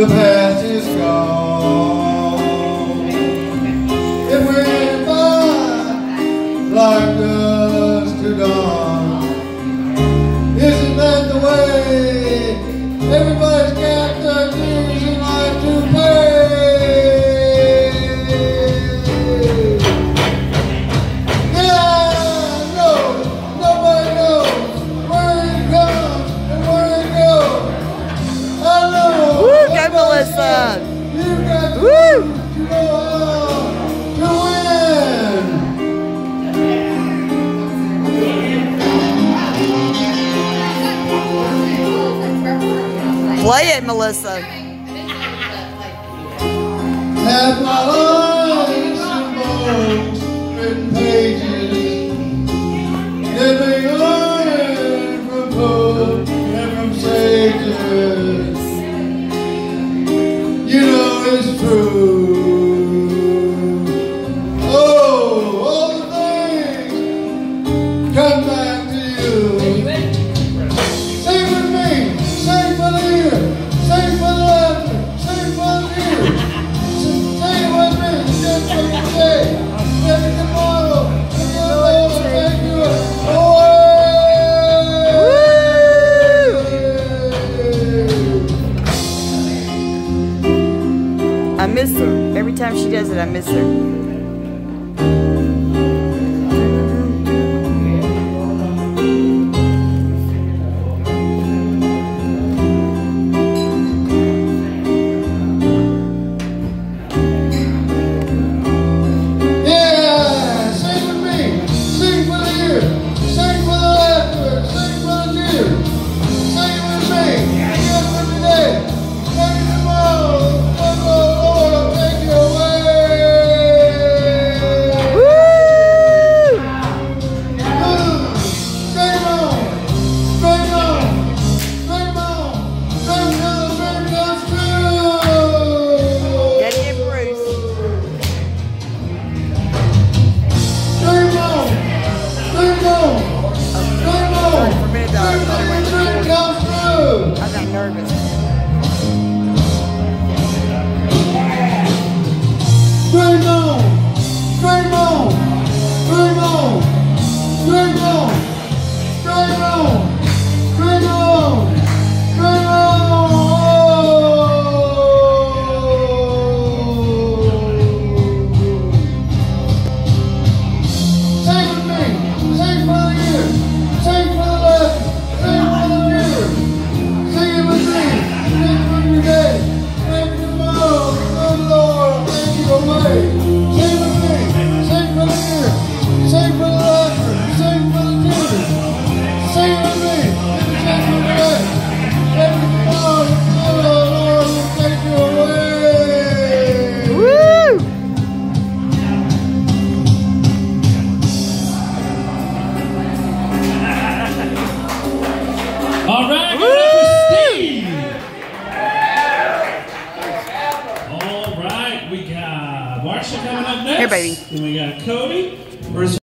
the past is gone. It went by like dusk to dawn. Isn't that the way everybody's got their dues in life to pay? Woo! Play it, Melissa. Have my lines and bones, written pages, living learning from books and from sages. You know it's true. Oh, all the things come back to you. Sing with me, sing for the ear, sing for the laughter, sing for the ear. Sing with me, just for today, maybe tomorrow, and the Lord will take you away. I miss her. Every time she does it, I miss her. Yeah, sing with me. Sing for the ear. Sing for the laughter. Sing for the tears. Sing with me. Just for today. Maybe tomorrow. The Lord will take you away. Woo! Dream on. Dream on. Dream on. Dream till the dream comes true. Get it, Bruce. Dream on. Dream on. Dream on. For me, dog. Dream till the dream comes true. I got nervous. Dream on, dream on, dream on, dream on, dream on, dream on, dream on. Sing with me, sing for the ear, sing for the left, sing for the ear. Sing it with me, sing for today, maybe tomorrow, the Lord will take you away. Sing with me, sing for the ear, sing for the laughter, sing for the tears. Sing with me, sing for today, maybe tomorrow, the Lord will take you away. Woo! All right, give it up for Steve. All right, we got Marsha coming up next. Here, baby. And we got Cody.